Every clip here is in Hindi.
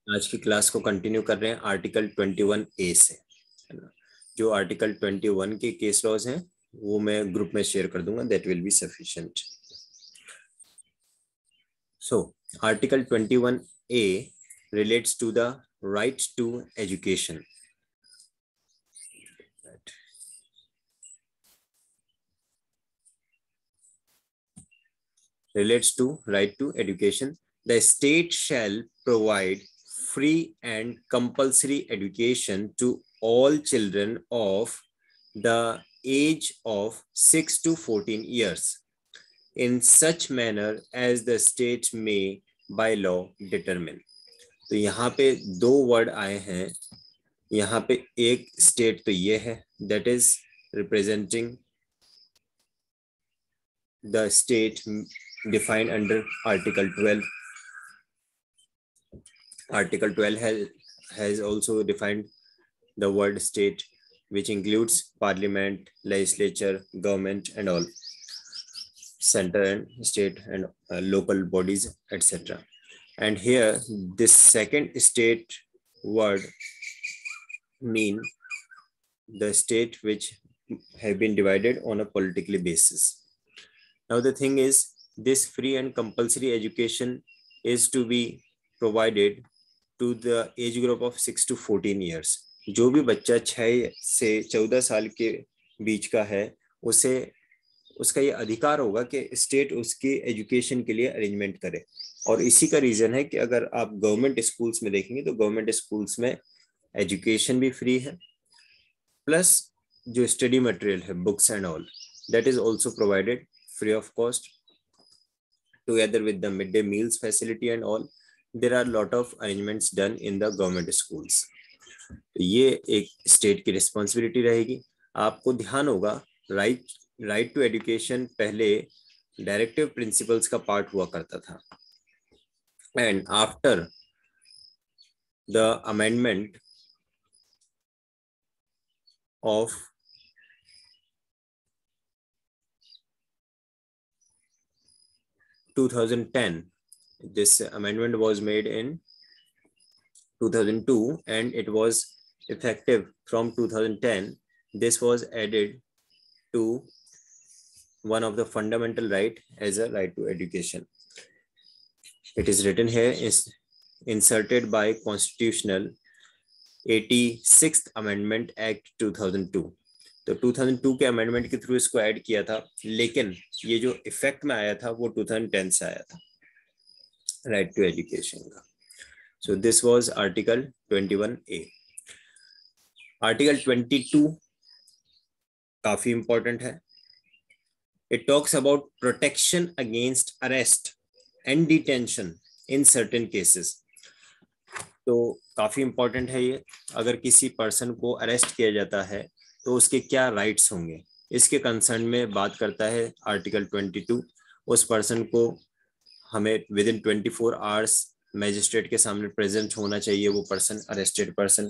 आज की क्लास को कंटिन्यू कर रहे हैं आर्टिकल 21A से, है ना। जो आर्टिकल 21 के केस लॉज हैं वो मैं ग्रुप में शेयर कर दूंगा, that will be sufficient. So article 21A relates to the right to education. Relates to right to education. The state shall provide free and compulsory education to all children of the age of 6 to 14 years in such manner as the state may by law determine. तो यहाँ पे दो वर्ड आए हैं। यहाँ पे एक स्टेट तो ये है, that is representing the state defined under Article 12. Article 12 has also defined the word state, which includes parliament, legislature, government, and all center and state and local bodies, etc. And here, this second state word mean the state which have been divided on a political basis. Now the thing is, this free and compulsory education is to be provided to the age group of 6 to 14 years. जो भी बच्चा 6 से 14 साल के बीच का है, उसे उसका ये अधिकार होगा कि स्टेट उसके एजुकेशन के लिए अरेंजमेंट करे। और इसी का रीजन है कि अगर आप गवर्नमेंट स्कूल्स में देखेंगे तो गवर्नमेंट स्कूल्स में एजुकेशन भी फ्री है, प्लस जो स्टडी मटेरियल है, books and all, that is also provided free of cost, together with the midday meals facility and all. There are lot of arrangements done in the government schools. तो ये एक स्टेट की रिस्पॉन्सिबिलिटी रहेगी। आपको ध्यान होगा, राइट टू एजुकेशन पहले डायरेक्टिव प्रिंसिपल्स का पार्ट हुआ करता था, and after the amendment of 2010, this amendment was made in 2002 and it was effective from 2010. This was added to one of the fundamental right as a right to education. It is written here, is inserted by constitutional 86th amendment act 2002. तो 2002 के अमेंडमेंट के थ्रू इसको ऐड किया था, लेकिन ये जो इफेक्ट में आया था वो 2010 से आया था, राइट टू एजुकेशन का। So this was article 21A। Article 22 काफी इंपॉर्टेंट है। It talks about protection against arrest and detention in certain cases. तो काफी इंपॉर्टेंट है ये। अगर किसी पर्सन को अरेस्ट किया जाता है तो उसके क्या राइट्स होंगे, इसके कंसर्न में बात करता है आर्टिकल 22। उस पर्सन को हमें विद इन 24 आवर्स मैजिस्ट्रेट के सामने प्रेजेंट होना चाहिए। वो पर्सन, अरेस्टेड पर्सन,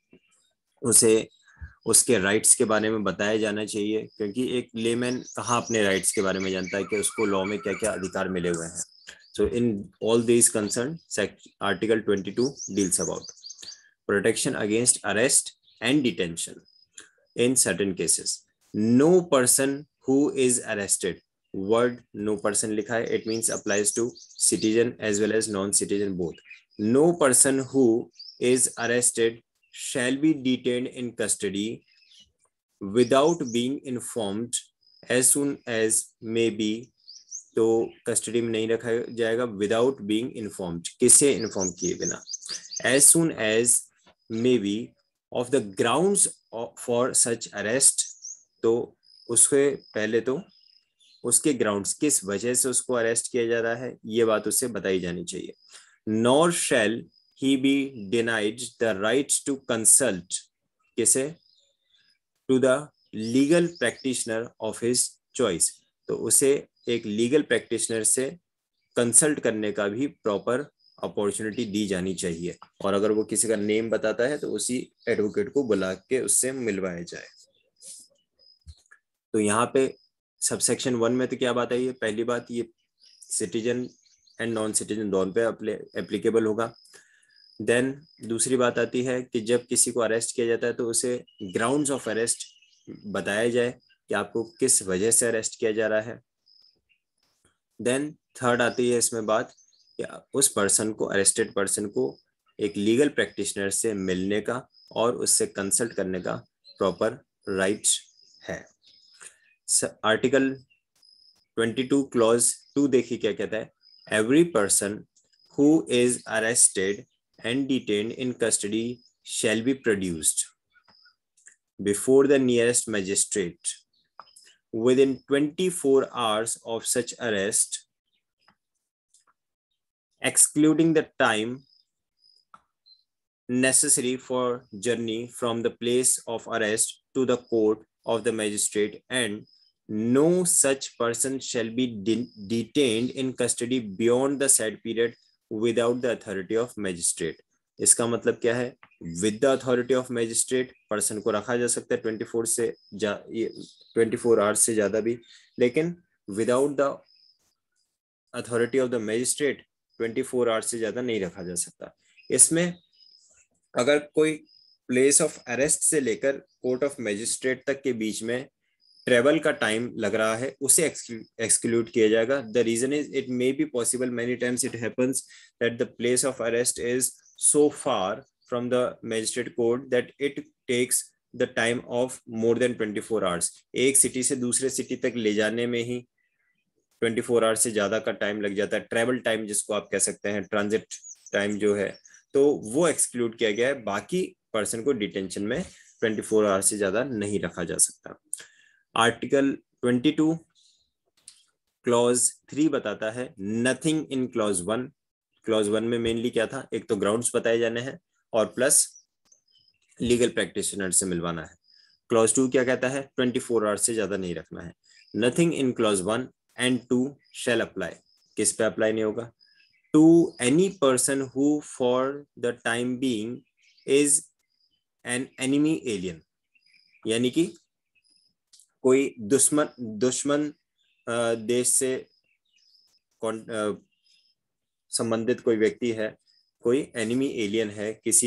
उसे उसके राइट्स के बारे में बताया जाना चाहिए, क्योंकि एक लेमैन कहाँ अपने राइट्स के बारे में जानता है कि उसको लॉ में क्या क्या अधिकार मिले हुए हैं। So in all these concern, article 22 deals about protection against arrest and detention in certain cases. No person who is arrested, word no person लिखा है, it means applies to citizen as well as non-citizen both. No person who is arrested shall be detained in custody without being informed as soon as may be. तो कस्टडी में नहीं रखा जाएगा विदाउट बीइंग इन्फॉर्म्ड, किससे इन्फॉर्म किए बिना। as soon as may be of the grounds for such arrest, तो उसके पहले तो उसके ग्राउंड्स, किस वजह से उसको अरेस्ट किया जा रहा है, ये बात उससे बताई जानी चाहिए। nor shall he be denied the right to consult, किसे, to the legal practitioner of his choice, तो उसे एक लीगल प्रैक्टिशनर से कंसल्ट करने का भी प्रॉपर अपॉर्चुनिटी दी जानी चाहिए। और अगर वो किसी का नेम बताता है तो उसी एडवोकेट को बुला के उससे मिलवाया जाए। तो यहाँ पे सबसेक्शन 1 में तो क्या बात है, ये पहली बात, ये सिटीजन एंड नॉन सिटीजन दोनों पे एप्लीकेबल होगा। देन दूसरी बात आती है कि जब किसी को अरेस्ट किया जाता है तो उसे ग्राउंड्स ऑफ अरेस्ट बताया जाए कि आपको किस वजह से अरेस्ट किया जा रहा है। देन थर्ड आती है इसमें बात कि उस पर्सन को, अरेस्टेड पर्सन को एक लीगल प्रैक्टिशनर से मिलने का और उससे कंसल्ट करने का प्रॉपर राइट्स है। आर्टिकल 22 क्लॉज 2 देखिए क्या कहता है। Every person who is arrested and detained in custody shall be produced before the nearest magistrate within 24 hours of such arrest, excluding the time necessary for journey from the place of arrest to the court of the magistrate, and no such person shall be detained in custody beyond the said period without the authority of magistrate। इसका मतलब क्या है? With the authority of magistrate person को रखा जा सकता है 24 आवर्स से ज्यादा भी, लेकिन without the authority of the magistrate 24 hours से ज्यादा नहीं रखा जा सकता। इसमें अगर कोई प्लेस ऑफ अरेस्ट से लेकर कोर्ट ऑफ मैजिस्ट्रेट तक के बीच में ट्रेवल का टाइम लग रहा है उसे एक्सक्लूड किया जाएगा। The reason is it may be possible, many times it happens that the place of arrest is so far from the magistrate court that it takes the time of more than 24 hours. एक सिटी से दूसरे सिटी तक ले जाने में ही 24 आवर्स से ज्यादा का टाइम लग जाता है। ट्रेवल टाइम जिसको आप कह सकते हैं, ट्रांजिट टाइम जो है, तो वो एक्सक्लूड किया गया है। बाकी पर्सन को डिटेंशन में 24 आवर्स से ज्यादा नहीं रखा जा सकता। आर्टिकल 22 क्लॉज 3 बताता है नथिंग इन क्लॉज 1। क्लॉज 1 में मेनली क्या था? एक तो ग्राउंड्स बताए जाने हैं और प्लस लीगल प्रैक्टिशनर से मिलवाना है। क्लॉज 2 क्या कहता है? 24 आवर्स से ज्यादा नहीं रखना है। Nothing in clause 1 and 2 shall apply. किस पे अप्लाई नहीं होगा? To any person who for the time being is an enemy alien, यानी कि कोई दुश्मन देश से संबंधित कोई व्यक्ति है, कोई एनिमी एलियन है, किसी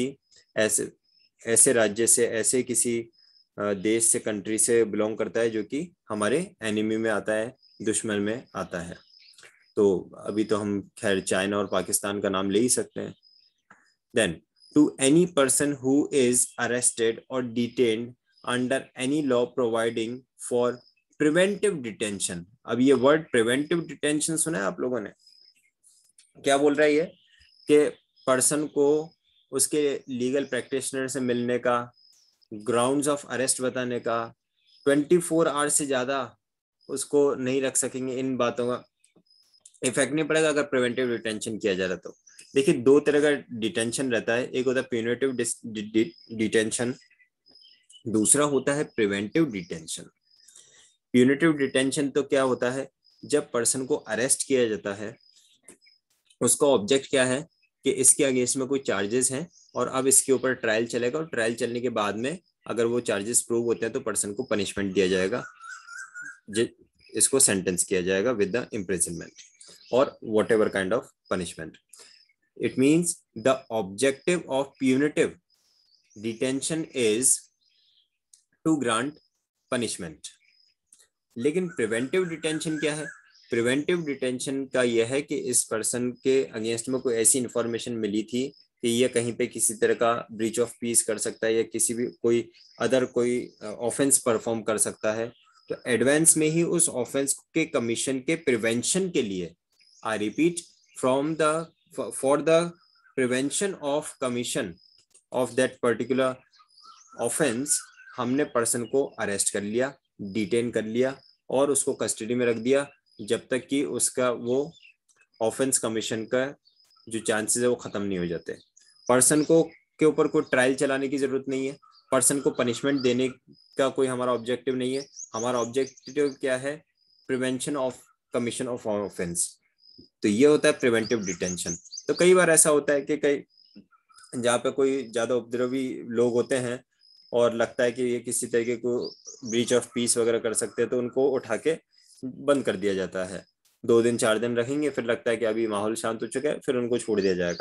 ऐसे राज्य से, ऐसे किसी देश से, कंट्री से बिलोंग करता है जो कि हमारे एनिमी में आता है, दुश्मन में आता है। तो अभी तो हम खैर चाइना और पाकिस्तान का नाम ले ही सकते हैं। Then to any person who is arrested और detained under any law providing for preventive detention. अब ये वर्ड प्रिवेंटिव डिटेंशन सुना है आप लोगों ने? क्या बोल रहा है ये? कि पर्सन को उसके लीगल प्रैक्टिशनर से मिलने का, ग्राउंड्स ऑफ अरेस्ट बताने का, 24 आवर्स से ज्यादा उसको नहीं रख सकेंगे। इन बातों का इफेक्ट नहीं पड़ेगा अगर प्रिवेंटिव डिटेंशन किया जा रहा है। तो देखिए दो तरह का डिटेंशन रहता है, एक होता है प्यूनिटिव डिटेंशन, दूसरा होता है प्रिवेंटिव डिटेंशन। प्यूनिटिव डिटेंशन तो क्या होता है? जब पर्सन को अरेस्ट किया जाता है, उसका ऑब्जेक्ट क्या है कि इसके अगेंस्ट में कोई चार्जेस हैं और अब इसके ऊपर ट्रायल चलेगा, और ट्रायल चलने के बाद में अगर वो चार्जेस प्रूव होते हैं तो पर्सन को पनिशमेंट दिया जाएगा, इसको सेंटेंस किया जाएगा विद द इम्प्रिजनमेंट और whatever kind of punishment. It means the objective of punitive detention is to grant punishment. लेकिन प्रिवेंटिव डिटेंशन क्या है? प्रिवेंटिव डिटेंशन का यह है कि इस पर्सन के अगेंस्ट में कोई ऐसी इंफॉर्मेशन मिली थी कि ये कहीं पे किसी तरह का ब्रीच ऑफ पीस कर सकता है या किसी भी कोई अदर कोई ऑफेंस परफॉर्म कर सकता है, तो एडवांस में ही उस ऑफेंस के कमीशन के प्रिवेंशन के लिए, I repeat, for the prevention of commission of that particular offence, हमने पर्सन को अरेस्ट कर लिया, डिटेन कर लिया और उसको कस्टडी में रख दिया जब तक कि उसका वो ऑफेंस कमीशन का जो चांसेस है वो खत्म नहीं हो जाते। पर्सन को के ऊपर कोई ट्रायल चलाने की जरूरत नहीं है, पर्सन को पनिशमेंट देने का कोई हमारा ऑब्जेक्टिव नहीं है। हमारा ऑब्जेक्टिव क्या है? Prevention of commission of offence. तो ये होता है प्रिवेंटिव डिटेंशन। तो कई बार ऐसा होता है कि कई जहाँ पे कोई ज्यादा उपद्रवी लोग होते हैं और लगता है कि ये किसी तरीके को ब्रीच ऑफ पीस वगैरह कर सकते हैं, तो उनको उठा के बंद कर दिया जाता है। 2 दिन 4 दिन रखेंगे, फिर लगता है कि अभी माहौल शांत हो चुका है, फिर उनको छोड़ दिया जाएगा।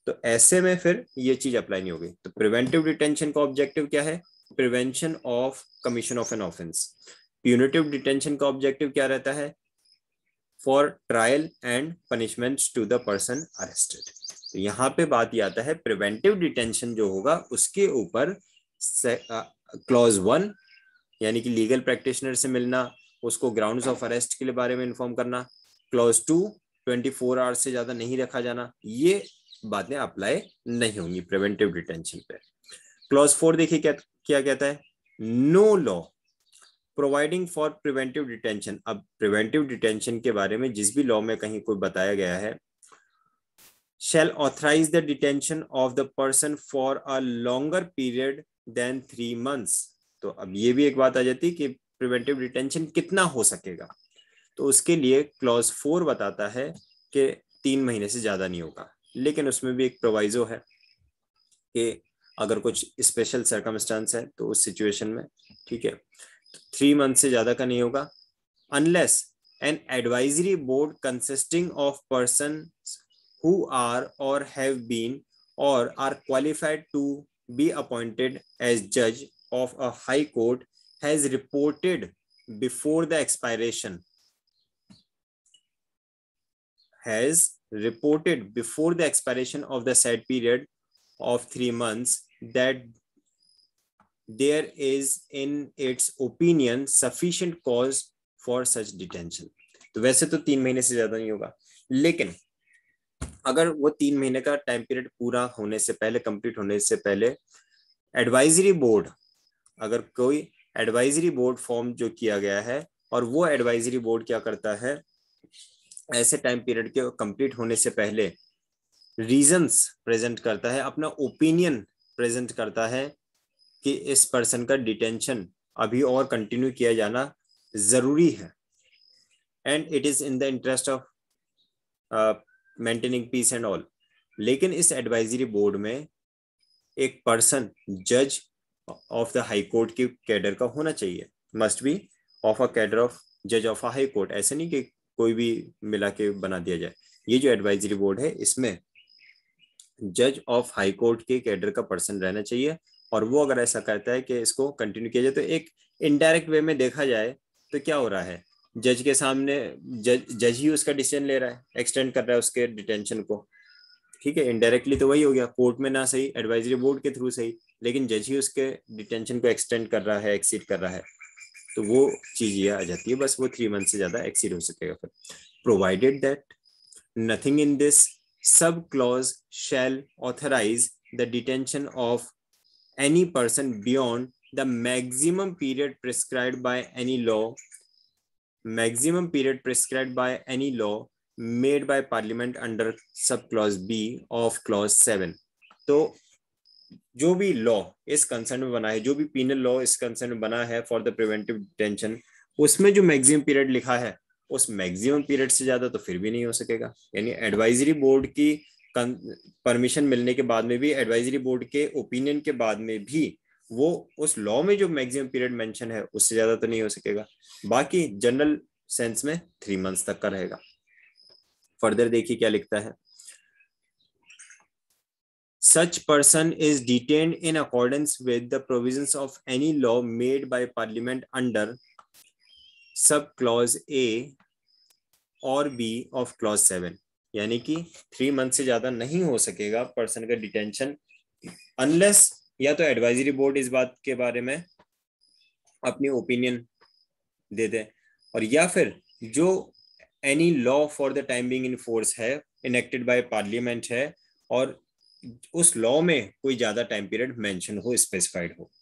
तो ऐसे में फिर ये चीज अप्लाई नहीं होगी। तो प्रिवेंटिव डिटेंशन का ऑब्जेक्टिव क्या है? Prevention of commission of an offence. Punitive detention का ऑब्जेक्टिव क्या रहता है? For trial and punishments to the person arrested. तो यहाँ पे बात ये आता है प्रिवेंटिव डिटेंशन जो होगा उसके ऊपर क्लॉज 1 यानी कि लीगल प्रैक्टिशनर से मिलना, उसको ग्राउंड्स ऑफ अरेस्ट के बारे में इन्फॉर्म करना। क्लॉज 2 24 आवर्स से ज्यादा नहीं रखा जाना, ये बातें अप्लाई नहीं होंगी प्रिवेंटिव डिटेंशन पे। क्लॉज 4 देखिए क्या कहता है? No law providing for preventive detention. अब प्रिवेंटिव डिटेंशन के बारे में जिस भी लॉ में कहीं कोई बताया गया है, shall authorize the detention of the person for a longer period than 3 months। तो अब ये भी एक बात आ जाती है कि प्रिवेंटिव डिटेंशन कितना हो सकेगा। तो उसके लिए क्लॉज 4 बताता है कि 3 महीने से ज्यादा नहीं होगा, लेकिन उसमें भी एक प्रोवाइजो है कि अगर कुछ स्पेशल सर्कमस्टांस है तो उस सिचुएशन में, ठीक है, 3 मंथ से ज्यादा का नहीं होगा। Unless an advisory board consisting of person who are or have been or are qualified to be appointed as judge of a high court has reported before the expiration of the said period of 3 months that there is in its opinion sufficient cause for such detention। तो वैसे तो 3 महीने से ज्यादा नहीं होगा, लेकिन अगर वो 3 महीने का टाइम पीरियड पूरा होने से पहले, कंप्लीट होने से पहले एडवाइजरी बोर्ड, अगर कोई एडवाइजरी बोर्ड फॉर्म जो किया गया है और वो एडवाइजरी बोर्ड क्या करता है, ऐसे टाइम पीरियड के कंप्लीट होने से पहले रीजंस प्रेजेंट करता है, अपना ओपिनियन प्रेजेंट करता है कि इस पर्सन का डिटेंशन अभी और कंटिन्यू किया जाना जरूरी है and it is in the interest of maintaining peace and all. लेकिन इस एडवाइजरी बोर्ड में एक पर्सन जज ऑफ द हाई कोर्ट के कैडर का होना चाहिए, must be of a cadre of जज ऑफ अ हाई कोर्ट। ऐसे नहीं कि कोई भी मिला के बना दिया जाए। ये जो एडवाइजरी बोर्ड है इसमें जज ऑफ हाई कोर्ट के कैडर का पर्सन रहना चाहिए, और वो अगर ऐसा कहता है कि इसको कंटिन्यू किया जाए, तो एक इनडायरेक्ट वे में देखा जाए तो क्या हो रहा है, जज के सामने जज ही उसका डिसीजन ले रहा है, एक्सटेंड कर रहा है उसके डिटेंशन को, ठीक है। इनडायरेक्टली तो वही हो गया, कोर्ट में ना सही, एडवाइजरी बोर्ड के थ्रू सही, लेकिन जज ही उसके डिटेंशन को एक्सटेंड कर रहा है, एक्सीड कर रहा है, तो वो चीज ये आ जाती है, बस वो 3 मंथ से ज्यादा एक्सीड हो सकेगा फिर। Provided that nothing in this sub clause shall authorise the detention of any person beyond the maximum period prescribed by any law made by parliament under sub clause B of clause 7। तो जो भी लॉ इस कंसर्न में बना है, जो भी पीनल लॉ इस कंसर्न में बना है फॉर द प्रिवेंटिव डिटेंशन, उसमें जो मैक्सिमम पीरियड लिखा है उस मैक्सिमम पीरियड से ज्यादा तो फिर भी नहीं हो सकेगा। यानी एडवाइजरी बोर्ड की परमिशन मिलने के बाद में भी, एडवाइजरी बोर्ड के ओपिनियन के बाद में भी, वो उस लॉ में जो मैक्सिमम पीरियड मेंशन है उससे ज्यादा तो नहीं हो सकेगा। बाकी जनरल सेंस में 3 मंथ्स तक का रहेगा। फर्दर देखिए क्या लिखता है, such person is detained in accordance with the provisions of any law made by parliament under sub clause A और B of clause 7। यानी कि 3 मंथ से ज्यादा नहीं हो सकेगा पर्सन का डिटेंशन, अनलेस या तो एडवाइजरी बोर्ड इस बात के बारे में अपनी ओपिनियन दे दे, और या फिर जो any law for the time being in force है, इनेक्टेड बाय पार्लियामेंट है, और उस लॉ में कोई ज्यादा टाइम पीरियड मेंशन हो, स्पेसिफाइड हो।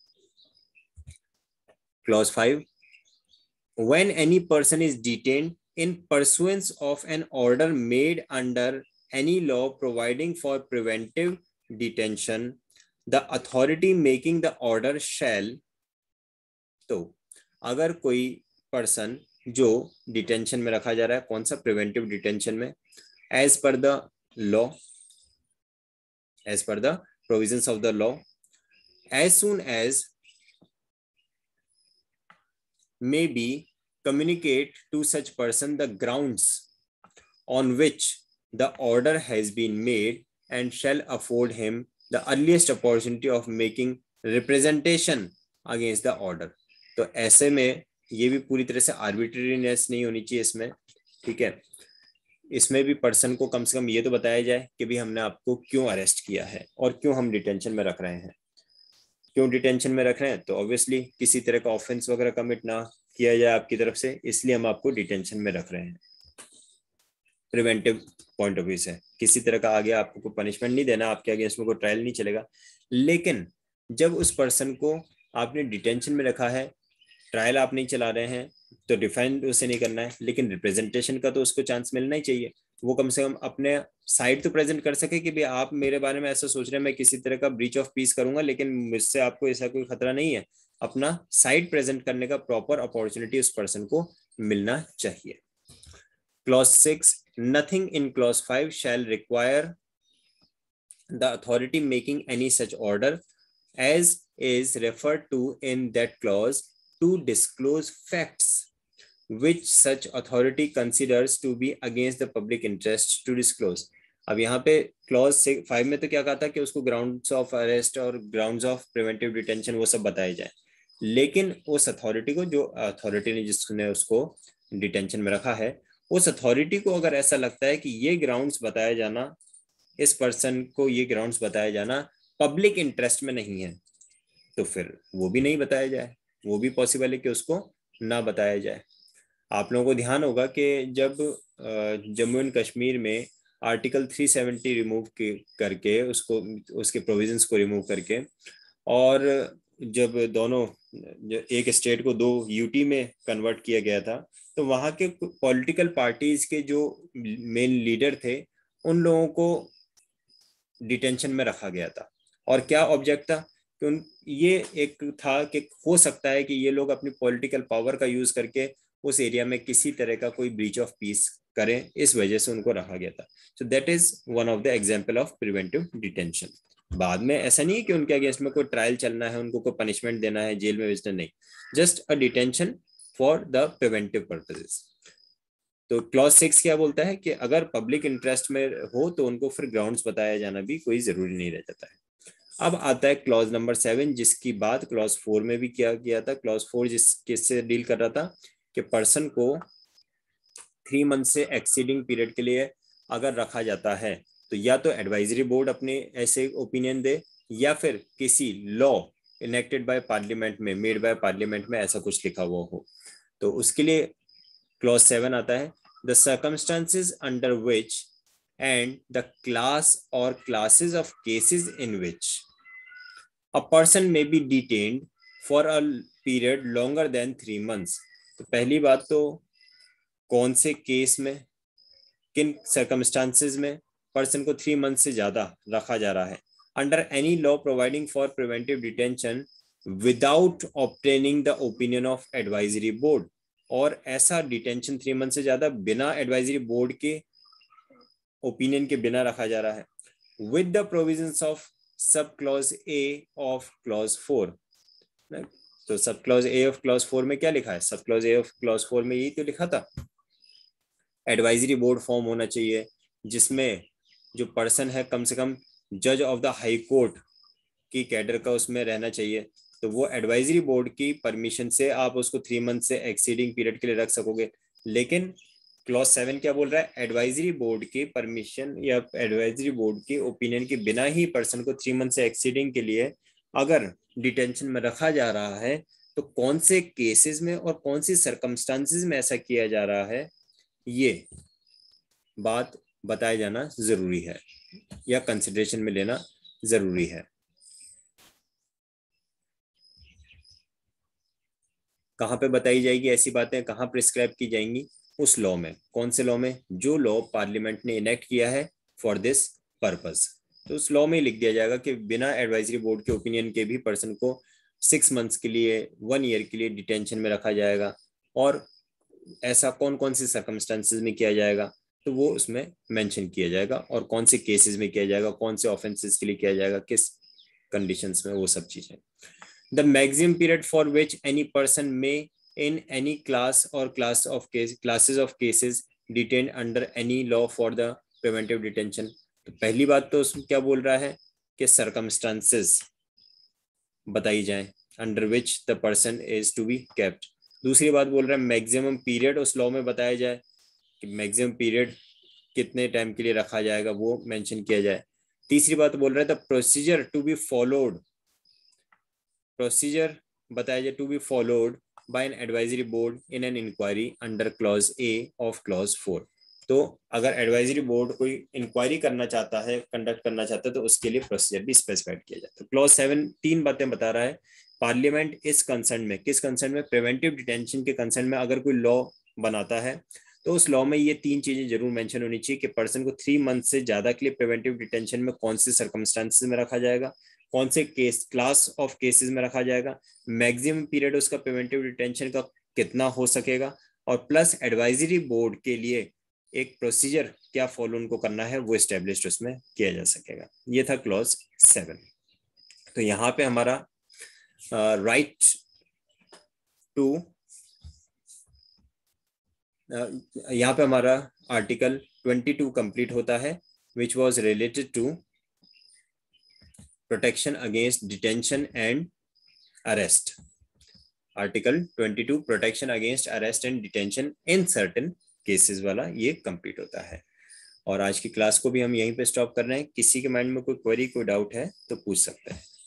Clause 5, when any person is detained in pursuance of an order made under any law providing for preventive detention, the authority making the order shall। तो अगर कोई पर्सन जो डिटेंशन में रखा जा रहा है, कौन सा, प्रिवेंटिव डिटेंशन में, as per the law, as per the provisions of the law, as soon as may be communicate to such person the grounds on which the order has been made and shall afford him the earliest opportunity of making representation against the order। तो ऐसे में ये भी पूरी तरह से आर्बिट्रेरीनेस नहीं होनी चाहिए इसमें, ठीक है। इसमें भी पर्सन को कम से कम ये तो बताया जाए कि भी हमने आपको क्यों अरेस्ट किया है और क्यों हम डिटेंशन में रख रहे हैं। क्यों डिटेंशन में रख रहे हैं, तो ऑब्वियसली किसी तरह का ऑफेंस वगैरह कमिट ना किया जाए आपकी तरफ से, इसलिए हम आपको डिटेंशन में रख रहे हैं। प्रिवेंटिव पॉइंट ऑफ व्यू से किसी तरह का आगे आपको कोई पनिशमेंट नहीं देना, आपके आगे इसमें कोई ट्रायल नहीं चलेगा। लेकिन जब उस पर्सन को आपने डिटेंशन में रखा है, ट्रायल आप नहीं चला रहे हैं, तो डिफेंड उसे नहीं करना है, लेकिन रिप्रेजेंटेशन का तो उसको चांस मिलना ही चाहिए। वो कम से कम अपने साइड तो प्रेजेंट कर सके कि भाई आप मेरे बारे में ऐसा सोच रहे हैं, मैं किसी तरह का ब्रीच ऑफ पीस करूंगा, लेकिन मुझसे आपको ऐसा कोई खतरा नहीं है। अपना साइड प्रेजेंट करने का प्रॉपर अपॉर्चुनिटी उस पर्सन को मिलना चाहिए। Clause 6, nothing in clause 5 shall require the authority making any such order as is referred to in that clause to disclose facts which such authority considers to be against the public interest to disclose। अब यहाँ पे क्लॉज 5 में तो क्या कहा था कि उसको ग्राउंड्स ऑफ अरेस्ट और ग्राउंड्स ऑफ प्रिवेंटिव डिटेंशन वो सब बताए जाए, लेकिन उस अथॉरिटी को, जो अथॉरिटी ने जिसने उसको डिटेंशन में रखा है, उस अथॉरिटी को अगर ऐसा लगता है कि ये ग्राउंड्स बताया जाना, इस पर्सन को ये ग्राउंड्स बताया जाना पब्लिक इंटरेस्ट में नहीं है, तो फिर वो भी नहीं बताया जाए। वो भी पॉसिबल है कि उसको ना बताया जाए। आप लोगों को ध्यान होगा कि जब जम्मू एंड कश्मीर में आर्टिकल 370 रिमूव करके उसको, उसके प्रोविजंस को रिमूव करके, और जब दोनों, एक स्टेट को 2 यूटी में कन्वर्ट किया गया था, तो वहाँ के पॉलिटिकल पार्टीज के जो मेन लीडर थे, उन लोगों को डिटेंशन में रखा गया था। और क्या ऑब्जेक्ट था कि ये एक था कि हो सकता है कि ये लोग अपनी पॉलिटिकल पावर का यूज करके उस एरिया में किसी तरह का कोई ब्रीच ऑफ पीस करें, इस वजह से उनको रखा गया था। So that is one of the example of preventive detention. बाद में ऐसा नहीं है कि उनके अगेंस्ट में कोई ट्रायल चलना है, उनको कोई पनिशमेंट देना है, जेल में भेजना, नहीं, just a detention for the preventive purposes. तो क्लॉज 6 क्या बोलता है कि अगर पब्लिक इंटरेस्ट में हो तो उनको फिर ग्राउंड्स बताया जाना भी कोई जरूरी नहीं रह जाता है। अब आता है क्लॉज नंबर 7, जिसकी बात क्लॉज 4 में भी किया गया था। क्लॉज 4 किससे डील कर रहा था कि पर्सन को 3 मंथ से एक्सीडिंग पीरियड के लिए अगर रखा जाता है, तो या तो एडवाइजरी बोर्ड अपने ऐसे ओपिनियन दे, या फिर किसी लॉ इनेक्टेड बाय पार्लियामेंट में, मेड बाय पार्लियामेंट में ऐसा कुछ लिखा हुआ हो, तो उसके लिए क्लॉज 7 आता है। The circumstances under which and the class or classes of cases in which a person may be detained for a period longer than 3 months। तो पहली बात तो कौन से केस में, किन सर्कमस्टांसेस में पर्सन को 3 मंथ से ज्यादा रखा जा रहा है, under any law providing for preventive detention without obtaining the opinion of advisory board. और ऐसा डिटेंशन 3 मंथ से ज्यादा बिना एडवाइजरी बोर्ड के ओपिनियन के बिना रखा जा रहा है, with the provisions of sub clause A of clause 4। तो सब क्लॉज ए ऑफ क्लॉज 4 में क्या लिखा है? सब क्लॉज ए ऑफ क्लॉज 4 में यही तो लिखा था, एडवाइजरी बोर्ड फॉर्म होना चाहिए जिसमें जो पर्सन है कम से कम जज ऑफ द हाई कोर्ट की कैडर का उसमें रहना चाहिए। तो वो एडवाइजरी बोर्ड की परमिशन से आप उसको 3 मंथ से एक्सीडिंग पीरियड के लिए रख सकोगे। लेकिन क्लॉज 7 क्या बोल रहा है? एडवाइजरी बोर्ड की परमिशन या एडवाइजरी बोर्ड के ओपिनियन के बिना ही पर्सन को 3 मंथ से एक्सीडिंग के लिए अगर डिटेंशन में रखा जा रहा है, तो कौन से केसेस में और कौन सी सर्कमस्टांसेस में ऐसा किया जा रहा है, ये बात बताया जाना जरूरी है या कंसिडरेशन में लेना जरूरी है। कहाँ पे बताई जाएगी ऐसी बातें, कहाँ प्रिस्क्राइब की जाएंगी? उस लॉ में। कौन से लॉ में? जो लॉ पार्लियामेंट ने इनेक्ट किया है फॉर दिस पर्पस। तो उस लॉ में लिख दिया जाएगा कि बिना एडवाइजरी बोर्ड के ओपिनियन के भी पर्सन को 6 मंथ्स के लिए, 1 ईयर के लिए डिटेंशन में रखा जाएगा। और ऐसा कौन कौन से सर्कमस्टांसेस में किया जाएगा, तो वो उसमें मेंशन किया जाएगा, और कौन से केसेस में किया जाएगा, कौन से ऑफेंसेस के लिए किया जाएगा, किस कंडीशंस में, वो सब चीजें। The maximum period for which any person में in any class or classes of cases detained under any law for the preventive detention। तो पहली बात तो उसमें क्या बोल रहा है कि सर्कमस्टांसेस बताई जाए under which the person is to be kept. दूसरी बात बोल रहा है मैक्सिमम पीरियड उस लॉ में बताया जाए कि मैक्सिमम पीरियड कितने टाइम के लिए रखा जाएगा वो मेंशन किया जाए। तीसरी बात बोल रहा है the procedure to be followed, procedure बताया जाए to be followed by an advisory board in an inquiry under clause A of clause 4। तो अगर एडवाइजरी बोर्ड कोई इंक्वायरी करना चाहता है, कंडक्ट करना चाहता है, तो उसके लिए प्रोसीजर भी स्पेसिफाइड किया जाता है। क्लॉज 7 तीन बातें बता रहा है। पार्लियामेंट इस कंसर्न में, किस कंसर्न में, प्रिवेंटिव डिटेंशन के कंसर्न में अगर कोई लॉ बनाता है तो उस लॉ में ये तीन चीजें जरूर मेंशन होनी चाहिए कि पर्सन को 3 मंथ से ज्यादा के लिए प्रिवेंटिव डिटेंशन में कौन से सर्कमस्टांसेस में रखा जाएगा, कौन से केस क्लास ऑफ केसेस में रखा जाएगा, मैक्सिमम पीरियड उसका प्रिवेंटिव डिटेंशन का कितना हो सकेगा, और प्लस एडवाइजरी बोर्ड के लिए एक प्रोसीजर क्या फॉलो उनको करना है वो एस्टेब्लिश उसमें किया जा सकेगा। ये था क्लॉज 7। तो यहाँ पे हमारा राइट टू यहाँ पे हमारा आर्टिकल 22 कंप्लीट होता है which was related to protection against detention and arrest. Article 22 protection against arrest and detention in certain cases वाला ये कंप्लीट होता है। और आज की क्लास को भी हम यहीं पे स्टॉप कर रहे हैं। किसी के माइंड में कोई क्वेरी, कोई डाउट है तो पूछ सकते हैं।